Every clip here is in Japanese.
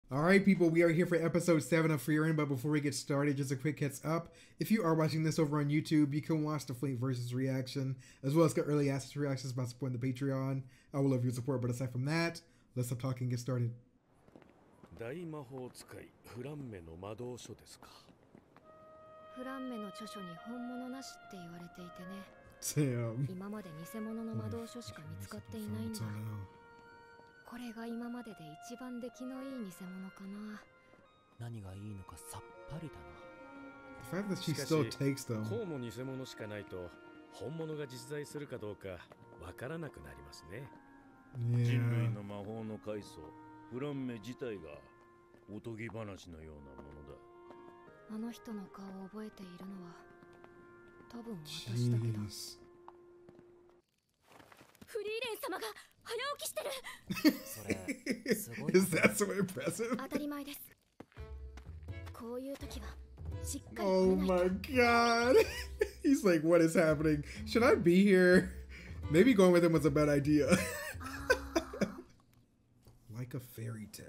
All right, people, we are here for episode 7 of Frieren, but before we get started, just a quick heads up. If you are watching this over on YouTube, you can watch the Fleet versus reaction, as well as get early access reactions by supporting the Patreon. I will love your support, but aside from that, let's stop talking and get started. 大魔法使いフランメの魔導書ですか。 フランメの著書に本物なしって言われていてね。 Damn. 今まで偽物の魔導書しか見つかっていないんだ。これが今までで一番出来のいい偽物かな。 何がいいのかさっぱりだな。 The fact that she still takes them. こうも偽物しかないと本物が実在するかどうかわからなくなりますね。 人類の魔法の開祖フランメ自体がおとぎ話のようなものだ。 あの人の顔を覚えているのは多分私だけだ。フリーレン様が早起きしてる。 それすごい。 Is that so impressive? 当たり前です。こういう時はしっかり Oh my god. He's like, what is happening? Should I be here? Maybe going with him was a bad idea. Like a fairy tale.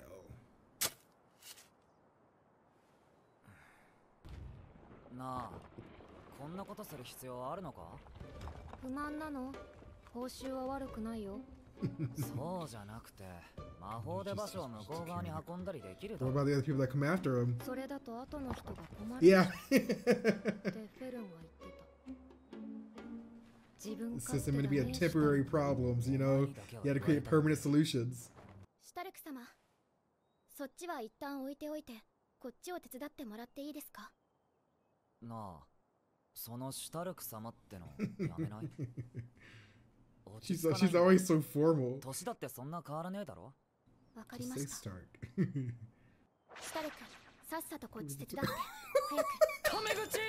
なあ、こんなことする必要あるのか？ 不満なの？報酬は悪くないよ。 そうじゃなくて、魔法で場所を向こう側に運んだりできるだ What ろ。 about the other people that come after him? それだと後の人が困る。 Yeah. ってフェルンは言ってた。自分 It's 勝 just 手 meant だ to be a ね。 temporary problems, you know? You had to create permanent solutions. シュタルク様、そっちは一旦置いておいて、こっちを手伝ってもらっていいですか？ なあ、そのシュタルク様ってのやめない？ She's always so formal. 年だってそんな変わらねえだろ。 わかり Just ま say した。 start. シュタルク、さっさとこっち手伝って。早く。 タメ口。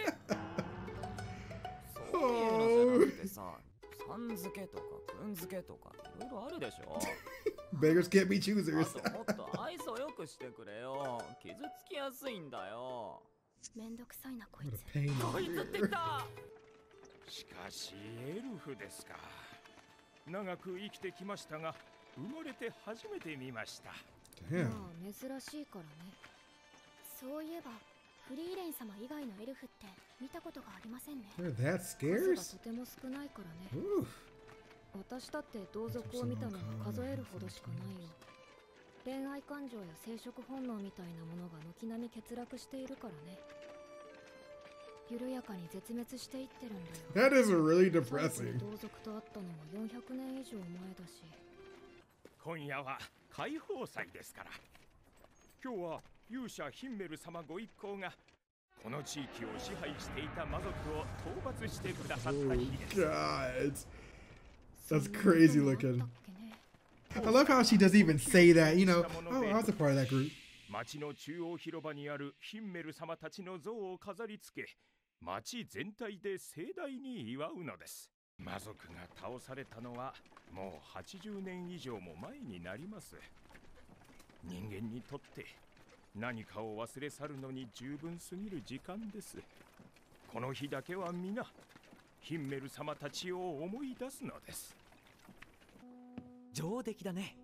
そういうのじゃなくてさ、さん付けとかくん付けとかいろいろあるでしょ。 Beggars can't be choosers. あともっと愛想よくしてくれよ。傷つきやすいんだよ。 めんどくさいなこい What つ。 a pain. こいつって言った。 しかしエルフですか。長く生きてきましたが生まれて初めて見ました。 Damn. まあ珍しいからね。そういえばフリーレン様以外のエルフって見たことがありませんね。 They're that 数が scarce? とても少ないからね。 Oof. 私だって同族を見たのは数えるほどしかないよ。恋愛感情や生殖本能みたいなものが軒並み欠落しているからね。緩やかに絶滅していってるんだよ。 That is really 最後 depressing. に同族と会ったのも400年以上前だし。 今夜は解放祭ですから。今日は勇者ヒンメル様ご一行がこの地域を支配していた魔族を討伐してくださった日 Oh です。 god. That's crazy looking. I love how she doesn't even say that, you know. Oh, I was a part of that group. 町の中央広場にあるヒンメル様たちの像を飾り付け、町全体で盛大に祝うのです。魔族が倒されたのはもう80年以上も前になります。人間にとって何かを忘れ去るのに十分すぎる時間です。この日だけは皆ヒンメル様たちを思い出すのです。 上出来だね。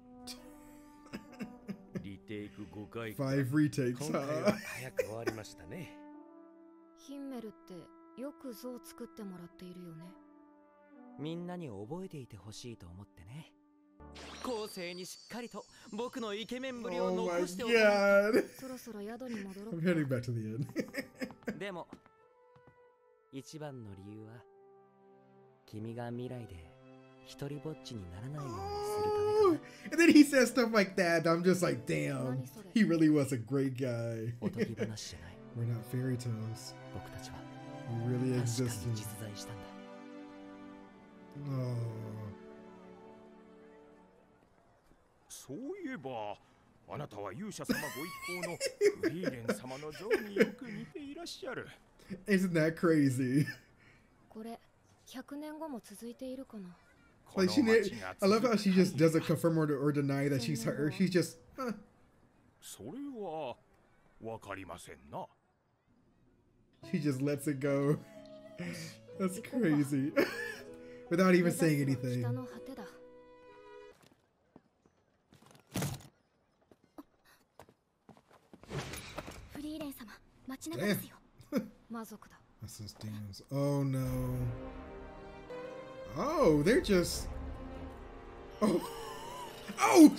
リテイク5回。 5 retakes, 今回 huh? は早く終わりましたね。 ヒンメルってよく像を作ってもらっているよね。 みんなに覚えていてほしいと思ってね。後世にしっかりと僕のイケメンぶりを Oh my 残しておかない god. そろそろ宿に戻ろ I'm う heading か。 back to the end. と。でも一番の理由は君が未来で一人ぼっちにならないようにするため Oh, か and then he says stuff like that. I'm just like, damn. 何それ。 He really was a great guy. な。おとぎ話じゃない。 We're not fairy tales. 僕たちは We really 確か existed. に実在したんだ。 Oh. そういえばあなたは勇者様ご一行のフリーレン様の像によく似ていらっしゃる。 Isn't that crazy? これ100年後も続いているかな。 Like she, I love how she just doesn't confirm or deny that she's her. She's just, huh. それはわかりませんな。 She just lets it go. That's crazy. Without even saying 目指すは anything. 北の果てだ。 リーレン様、街中ですよ。 魔族だ。 That's those demons. Oh no. Oh, they're just. Oh. Oh!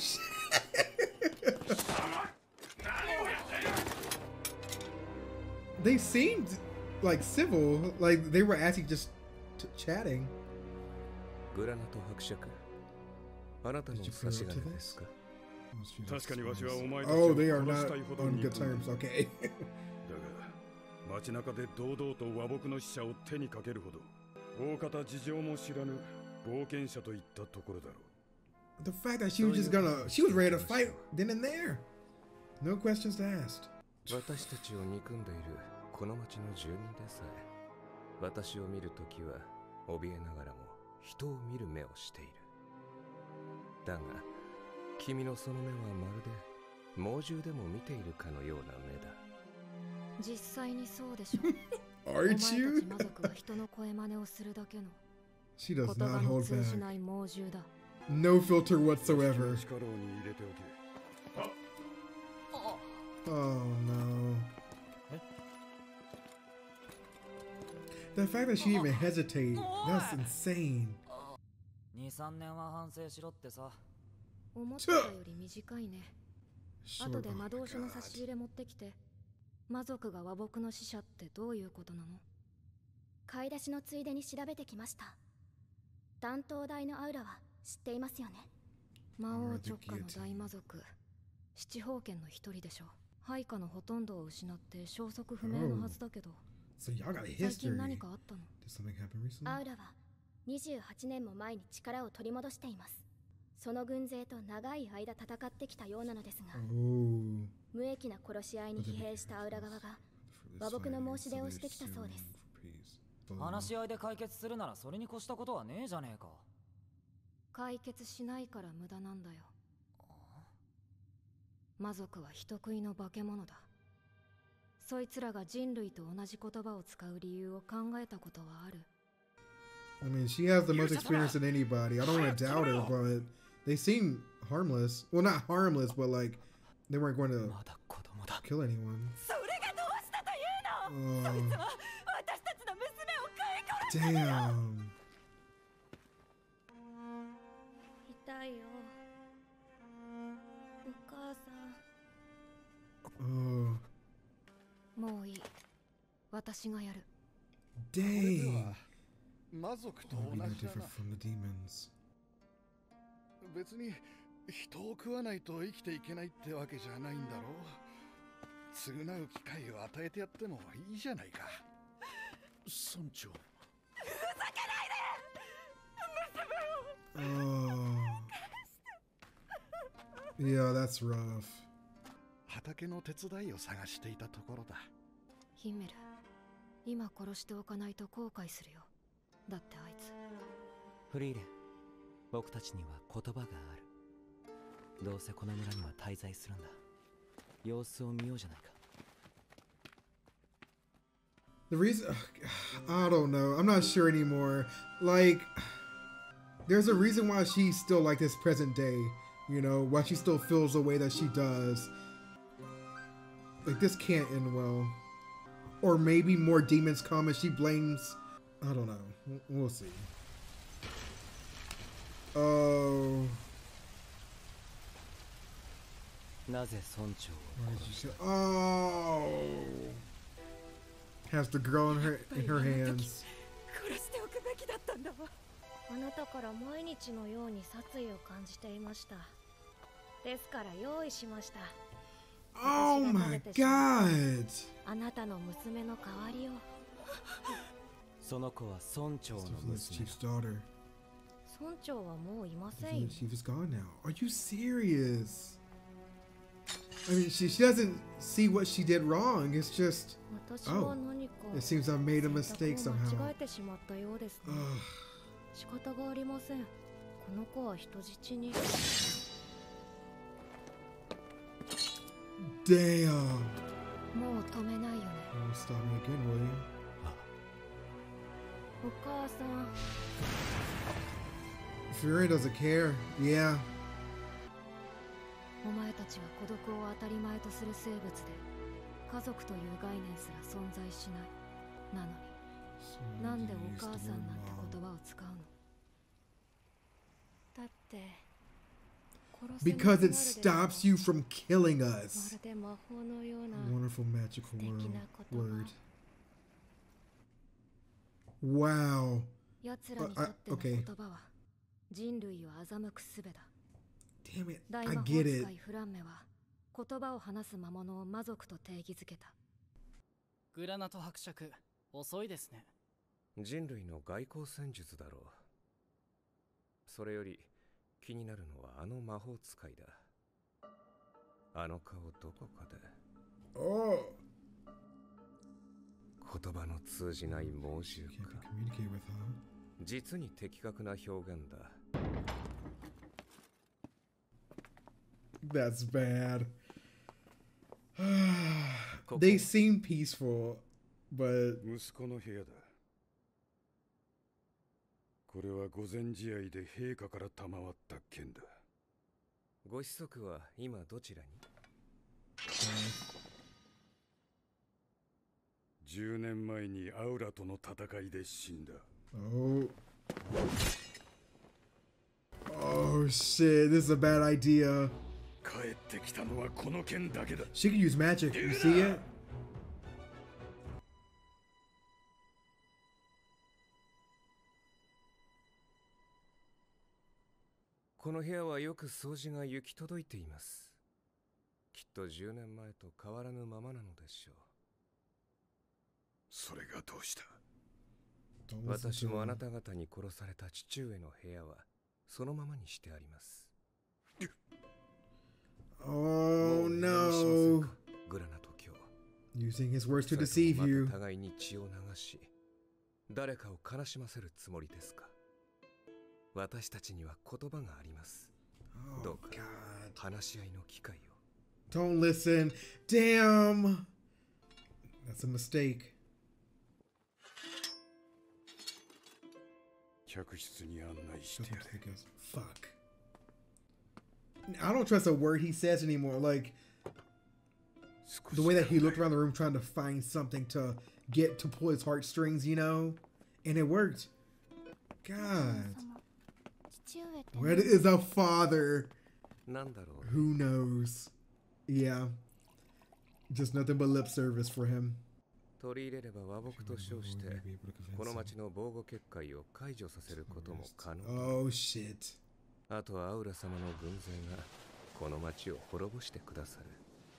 They seemed like civil, like they were actually just chatting. グラナト伯爵、あなたの差し金ですか？ 確かにわしはお前たち Oh, を they are 殺し not たいほど on に good terms. Okay. だが街中で堂々と和睦の使者を手にかけるほど大方事情も知らぬ冒険者といったところだろう。 The fact that she was just gonna, she was ready to fight then and there. No questions asked. 私たちを憎んでいるこの町の住民でさえ、私を見るときは怯えながらも人を見る目をしている。だが、君のその目はまるで猛獣でも見ているかのような目だ。 実際にそうでしょ。お Aren't 前たち you? 魔族は人の声真似をするだけの She 言 does 葉 not の hold 通じ back. ない猛獣だ。 No filter whatsoever. 力をに入れておけ。 Oh no. The fact that she even hesitate, that's insane. 2、3年は反省しろってさ。 思ってたより短いね。 Sure. 後で Oh 魔 my 導書の God. 差し入れ持ってきて。魔族が和睦の使者ってどういうことなの？ 買い出しのついでに調べてきました。担当大のアウラは知っていますよね。 魔王直下の大魔族。七宝剣の一人でしょ。配下のほとんどを失って消息不明のはずだけど。 So y'all got a 最 history. 近何かあったの？ Did something happen recently? アウラは28年も前に力を取り戻しています。その軍勢と長い間戦ってきたようなのですが、 Oh. 無益な殺し合いに疲弊したアウラ側が和睦の申し出をしてきたそうです。 話し合いで解決するならそれに越したことはねえじゃねえか。 解決しないから無駄なんだよ。魔族は人食いの化け物だ。そいつらが人類と同じ言葉を使う理由を考えたことはある。 I mean, she has the most experience than anybody. I don't want to doubt her, but they seem harmless. Well, not harmless, but like they weren't going to まだ子供だ。 kill anyone. それがどうしたというの？ Oh, そいつは私たちの娘を飼い殺したのよ。 damn. 痛いよ。お母さん。 Oh, もういい。私がやる。 dang. 魔族と Oh, 同 be no じだ different な。 from the demons. 別に人を食わないと生きていけないってわけじゃないんだろう。償う機会を与えてやってもいいじゃないか。村長。 Oh. Yeah, that's rough. 畑の手伝いを探していたところだ。 ヒンメル、今殺しておかないと後悔するよ。だってあいつ。 フリーレン、僕たちには言葉がある。どうせこの村には滞在するんだ。様子を見ようじゃないか。 The reason, I don't know. I'm not sure anymore. Like, there's a reason why she's still like this present day. You know, why she still feels the way that she does. Like, this can't end well. Or maybe more demons come and she blames. I don't know. We'll see. Oh. なぜ村長 Why did you say? Oh. Has the girl in her hands. 殺しておくべきだったんだわ。あなたから毎日のように殺意を感じていました。ですから用意しました。 Oh my god. あなたの娘の代わりを。 その子は村長の Village 娘 Chief's daughter. 村長はもういま The せんよ。 Village Chief is gone now. Are you serious? I mean, she doesn't see what she did wrong. It's just, 私は何か it seems I made a mistake 選択 somehow. を間違えてしまったようですね。 Ugh. 仕方がありません。この子は人質に。 Damn. もう止めないよね。 Don't stop me again, will you? お母さん。 Fury doesn't care. Yeah. お前たちは孤独を当たり前とする生物で、 家族という概念すら存在しない。なのになんでお母さんなんて言葉を使うの？ だって Because it stops you from killing ま us. るで魔法のような Wonderful magical 素敵な word. 言葉。 Wow. 奴らにとっての言葉は人類を欺く術だ。 Damn it. 大 I 魔法 get 使 it. いフランメは言葉を話す魔物を魔族と定義づけた。 グラナト伯爵、遅いですね。 人類の外交戦術だろう。それより気になるのはあの魔法使いだ。あの顔どこかで Oh. 言葉の通じない猛獣 Can't か。 communicate with, huh? 実に的確な表現だ。 That's bad. They seem peaceful, but 息子の部屋だ。これは御前試合で陛下から賜った剣だ。 ご子息は今どちらに？ 10年前にアウラとの戦いで死んだ。 oh. Oh shit, this is a bad idea. 帰ってきたのはこの剣だけだ。 She can use magic. You see it? この部屋はよく掃除が行き届いています。きっと10年前と変わらぬままなのでしょう。 それがどうした？ Don't listen 私 to もあ him. なた方に殺された父上の部屋はそのままにしてあります。 Oh もう見直しません no. か、グラナト教。 Using his words to それとも deceive また you. 互いに血を流し、誰かを悲しませるつもりですか？私たちには言葉があります。 Oh どうか god. 話し合いの機会を。 Don't listen. Damn. That's a mistake. 客室に案内し Shut て up, やれ。 take us. Fuck. I don't trust a word he says anymore. Like the way that he looked around the room trying to find something to get to pull his heartstrings, you know? And it worked. God. 父上って Where is a father? なんだろう。 Who knows? Yeah. Just nothing but lip service for him. 取り入れれば和睦と称して、この町の防護結界を解除させることも可能。 Oh shit. あとはアウラ様の軍勢がこの町を滅ぼしてくださる。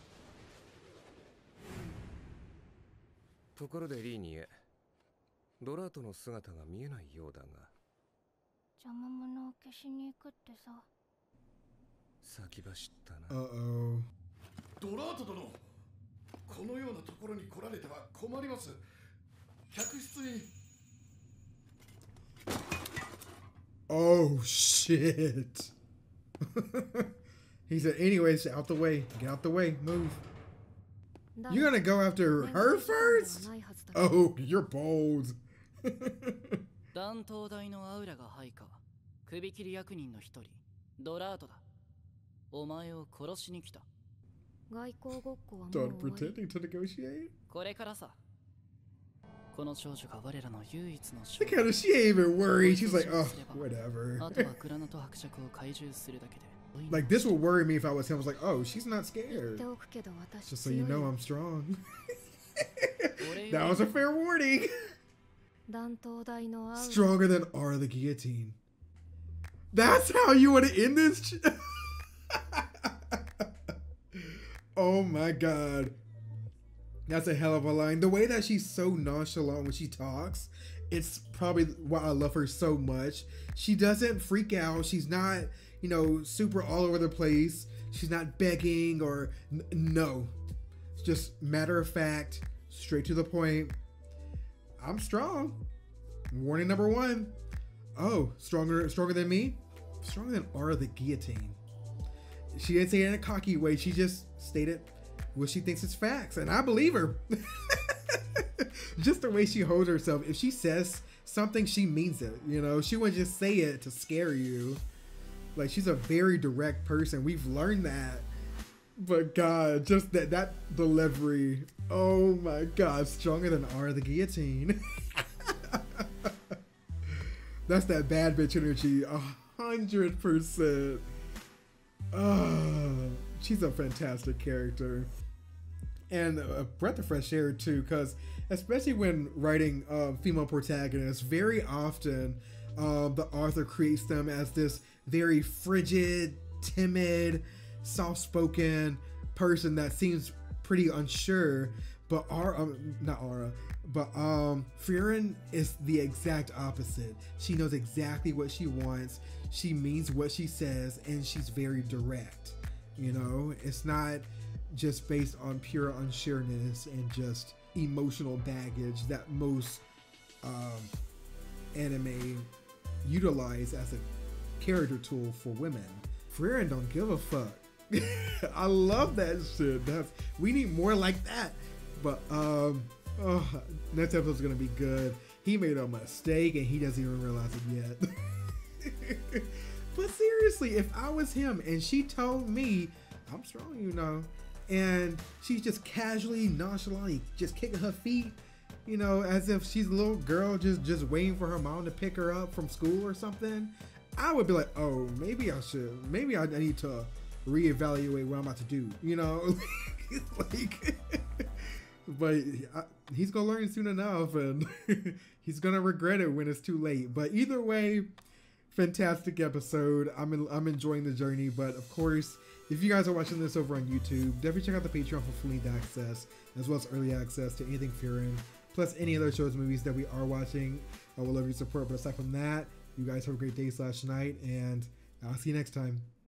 ところでリーニエ、ドラートの姿が見えないようだが。 邪魔者を消しに行くってさ。 先走ったな。 Uh-oh. ドラート殿、このようなところに来られては困ります。客室に。 Oh shit. He said, anyways, out the way. Get out the way. Move. You're gonna go after her first? Oh, you're bold. 断頭台のアウラが配下、首切り役人の一人、ドラートだ。お前を殺しに来た。 外交ごっこはもう Done 終わり。 pretending to negotiate? これからさ。この少女が我らの唯一の Look at her. She ain't even worried. She's like, oh, あ whatever. とはグラナト伯爵を懐柔するだけで。 Like, this would worry me if I was him. I was like, oh, she's not 言っ scared. ておくけど私 Just so you 強い know よ。 I'm strong. 俺 That was a fair warning. 断頭台のアウラ。 Stronger than R the guillotine. That's how you want to end this? Oh my god. That's a hell of a line. The way that she's so nonchalant when she talks, it's probably why I love her so much. She doesn't freak out. She's not, you know, super all over the place. She's not begging or no. It's just matter of fact, straight to the point. I'm strong. Warning number 1. Oh, stronger than me? Stronger than R the guillotine. She didn't say it in a cocky way. She just stated what she thinks is facts, and I believe her. Just the way she holds herself. If she says something, she means it. You know, she wouldn't just say it to scare you. Like, she's a very direct person. We've learned that. But God, just that delivery. Oh my god, stronger than R the guillotine. That's that bad bitch energy, 100%. She's a fantastic character. And a breath of fresh air too, because especially when writing female protagonists, very often the author creates them as this very frigid, timid, soft-spoken person that seems pretty unsure, but Frieren is the exact opposite. She knows exactly what she wants, she means what she says, and she's very direct. You know, it's not just based on pure unsureness and just emotional baggage that most anime utilize as a character tool for women. Frieren don't give a fuck. I love that shit. We need more like that. But next episode's gonna be good. He made a mistake and he doesn't even realize it yet. But seriously, if I was him and she told me, I'm strong, you know, and she's just casually, nonchalantly just kicking her feet, you know, as if she's a little girl just waiting for her mom to pick her up from school or something, I would be like, oh, maybe I need to reevaluate what I'm about to do, you know. Like, but he's gonna learn soon enough, and he's gonna regret it when it's too late. But either way, fantastic episode. I'm enjoying the journey. But of course, if you guys are watching this over on YouTube, definitely check out the Patreon for full length access, as well as early access to anything Frieren, plus any other shows and movies that we are watching. I will love your support. But aside from that, you guys have a great day / night, and I'll see you next time.